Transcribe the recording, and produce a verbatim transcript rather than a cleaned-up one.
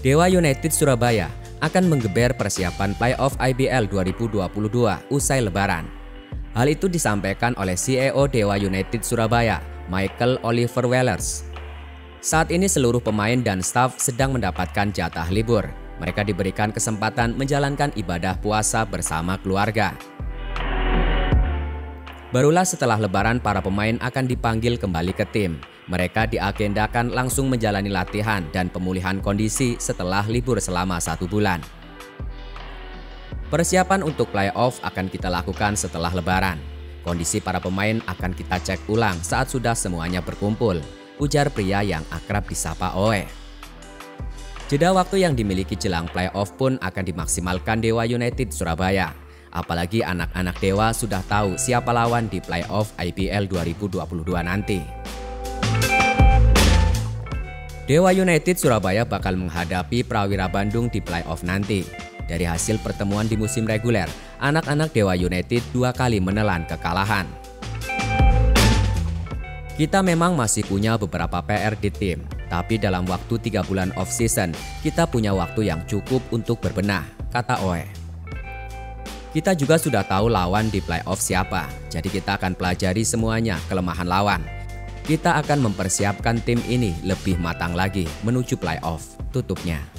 Dewa United Surabaya akan menggeber persiapan playoff I B L dua ribu dua puluh dua usai Lebaran. Hal itu disampaikan oleh C E O Dewa United Surabaya, Michael Oliver Wellers. Saat ini seluruh pemain dan staf sedang mendapatkan jatah libur. Mereka diberikan kesempatan menjalankan ibadah puasa bersama keluarga. Barulah setelah Lebaran para pemain akan dipanggil kembali ke tim. Mereka diagendakan langsung menjalani latihan dan pemulihan kondisi setelah libur selama satu bulan. Persiapan untuk playoff akan kita lakukan setelah Lebaran. Kondisi para pemain akan kita cek ulang saat sudah semuanya berkumpul, ujar pria yang akrab disapa Oe. Jeda waktu yang dimiliki jelang playoff pun akan dimaksimalkan Dewa United Surabaya. Apalagi anak-anak Dewa sudah tahu siapa lawan di playoff I B L dua ribu dua puluh dua nanti. Dewa United Surabaya bakal menghadapi Prawira Bandung di playoff nanti. Dari hasil pertemuan di musim reguler, anak-anak Dewa United dua kali menelan kekalahan. Kita memang masih punya beberapa P R di tim, tapi dalam waktu tiga bulan off-season, kita punya waktu yang cukup untuk berbenah, kata Oe. Kita juga sudah tahu lawan di playoff siapa, jadi kita akan pelajari semuanya kelemahan lawan. Kita akan mempersiapkan tim ini lebih matang lagi menuju playoff, tutupnya.